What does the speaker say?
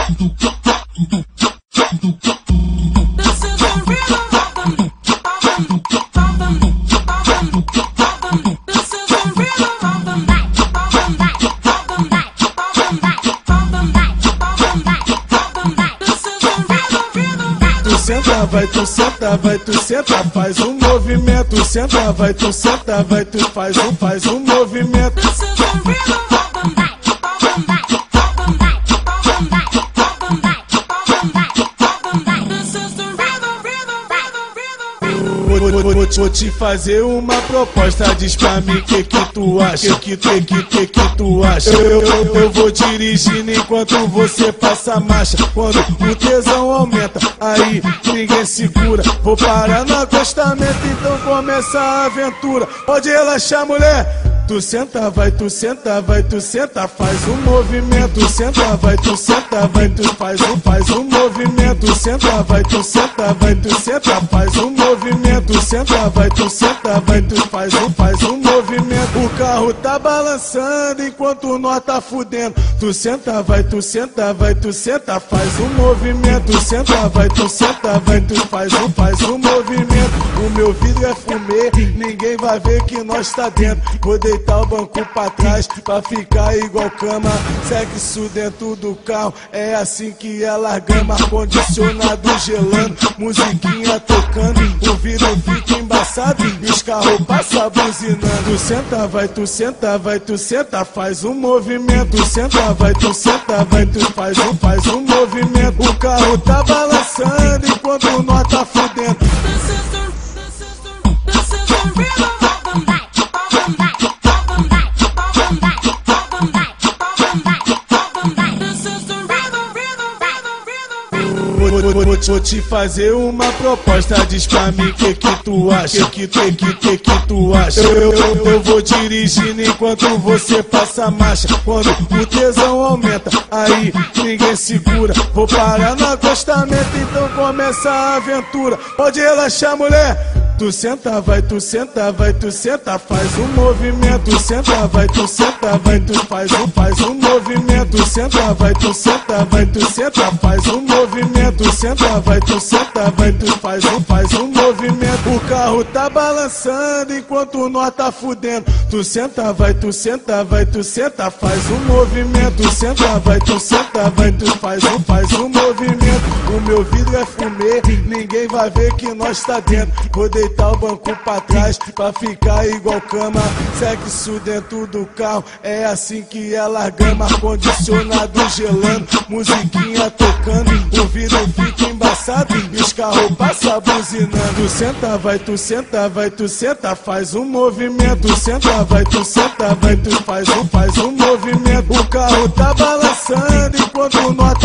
Tu senta, vai, tu senta, faz um movimento. Senta, vai, tu senta, vai, tu faz um movimento. Vou te fazer uma proposta, diz pra mim que tu acha, que tu acha. Eu vou dirigindo enquanto você passa a marcha. Quando o tesão aumenta, aí ninguém segura. Vou parar no acostamento, então começa a aventura. Pode relaxar, mulher. Tu senta, vai, tu senta, vai, tu senta, faz um movimento. Senta, vai, tu senta, vai, tu faz um movimento. Senta, vai, tu senta, vai, tu senta, faz um movimento. Senta, vai, tu senta, vai, tu faz um movimento. O carro tá balançando enquanto nós tá fudendo. Tu senta, vai, tu senta, vai, tu senta, faz um movimento. Senta, vai, tu senta, vai, tu faz um movimento. O meu vidro é fumê, ninguém vai ver que nós tá dentro. Vou deitar o banco pra trás pra ficar igual cama. Sexo dentro do carro, é assim que é largama. Ar-condicionado gelando, musiquinha tocando. O vidro fica embaçado e os carros passam buzinando. Tu senta, vai, tu senta, vai, tu senta, faz um movimento. Senta, vai, tu senta, vai, tu faz um movimento. O carro tá balançando enquanto nós tá fudendo. Vou te fazer uma proposta, diz pra mim que tu acha, que tu acha. Eu vou dirigindo enquanto você passa a marcha. Quando o tesão aumenta, aí ninguém segura. Vou parar no acostamento, então começa a aventura. Pode relaxar, mulher. Tu senta, vai, tu senta, vai, tu senta, faz um movimento. Senta, vai, tu senta, vai, tu faz um movimento. Senta, vai, tu senta, vai, tu senta, faz um movimento. Senta, vai, tu senta, vai, tu faz um movimento. O carro tá balançando enquanto nós tá fudendo. Tu senta, vai, tu senta, vai, tu senta, faz um movimento. Senta, vai, tu senta, vai, tu faz um movimento. O meu vidro é fumê, ninguém vai ver que nós tá dentro. Vou deitar o banco pra trás pra ficar igual cama. Sexo dentro do carro, é assim que é largama. Ar-condicionado gelando, musiquinha tocando. O vidro fica embaçado e os carros passam buzinando. Tu senta, vai, tu senta, vai, tu senta, faz um movimento. Senta, vai, tu senta, vai, tu faz um movimento. O carro tá balançando enquanto nós